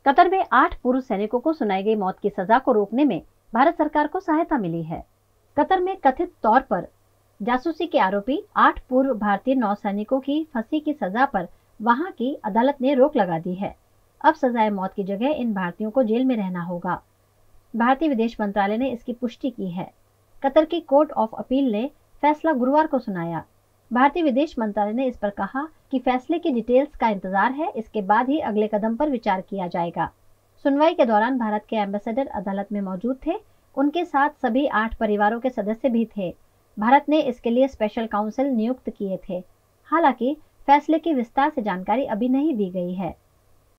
Qatar में 8 पूर्व सैनिकों को सुनाई गई मौत की सजा को रोकने में भारत सरकार को सहायता मिली है। कतर में कथित तौर पर जासूसी के आरोपी 8 पूर्व भारतीय नौसैनिकों की फांसी की सजा पर वहां की अदालत ने रोक लगा दी है। अब सजाए मौत की जगह इन भारतीयों को जेल में रहना होगा। भारतीय विदेश मंत्रालय ने इसकी पुष्टि की है। कतर की कोर्ट ऑफ अपील ने फैसला गुरुवार को सुनाया। भारतीय विदेश मंत्रालय ने इस पर कहा कि फैसले की डिटेल्स का इंतजार है, इसके बाद ही अगले कदम पर विचार किया जाएगा। सुनवाई के दौरान भारत के एम्बेसडर अदालत में मौजूद थे। उनके साथ सभी 8 परिवारों के सदस्य भी थे। भारत ने इसके लिए स्पेशल काउंसिल नियुक्त किए थे। हालांकि फैसले की विस्तार से जानकारी अभी नहीं दी गई है।